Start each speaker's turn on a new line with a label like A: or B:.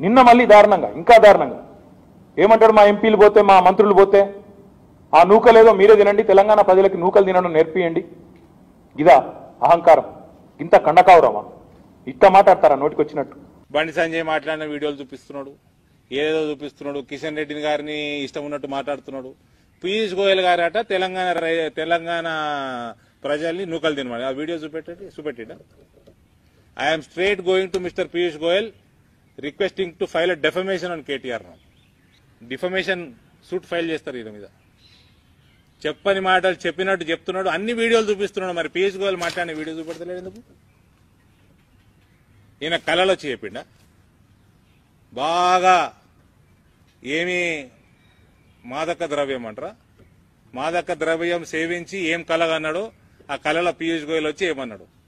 A: నిన్న మళ్ళీ దారుణంగా, ఇంకా దారుణంగా ఏమంటాడు, మా ఎంపీలు పోతే మా మంత్రులు పోతే ఆ నూకలేదో మీరే తినండి, తెలంగాణ ప్రజలకి నూకలు తినడం నేర్పియండి. ఇదా అహంకారం? ఇంత కండకావరమా? ఇట్ట మాట్లాడతారా నోటికొచ్చినట్టు?
B: బండి సంజయ్ మాట్లాడిన వీడియోలు చూపిస్తున్నాడు, ఏదో చూపిస్తున్నాడు. కిషన్ రెడ్డి గారిని ఇష్టం ఉన్నట్టు మాట్లాడుతున్నాడు. పీయూష్ గోయల్ గారట తెలంగాణ ప్రజల్ని నూకలు తినమని ఆ వీడియో చూపెట్టిడా? I'm straight going to mister Piyush Goyal requesting to file a defamation on KTR. Defamation suit file చేస్తారు ఈయన మీద. చెప్పని మాటలు చెప్పినట్టు చెప్తున్నాడు, అన్ని వీడియోలు చూపిస్తున్నాడు. మరి పీయూష్ గోయల్ మాట్లాడిన వీడియో చూపెడతలేడు ఎందుకు? ఈయన కళలో వచ్చి చెప్పిండా? బాగా ఏమి మాదక ద్రవ్యం అంటారా, మాదక ద్రవ్యం సేవించి ఏం కళ అన్నాడో ఆ కళలో పీయూష్ గోయల్ వచ్చి ఏమన్నాడు?